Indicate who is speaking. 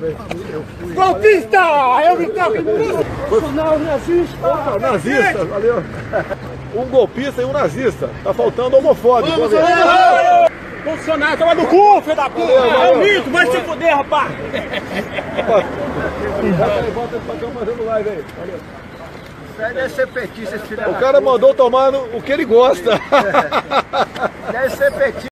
Speaker 1: Golpista! Eu me toco! Bolsonaro nazista!
Speaker 2: Nazista, valeu! Um golpista e um nazista. Tá faltando homofóbico.
Speaker 1: Bolsonaro, toma no cu, filho da puta! É um mito, vai se fuder, rapaz!
Speaker 2: Volta pra cá mandando live aí. Valeu.
Speaker 3: Deve ser petista esse filho da puta.
Speaker 2: O cara mandou tomar o que ele gosta.
Speaker 3: Deve ser petista.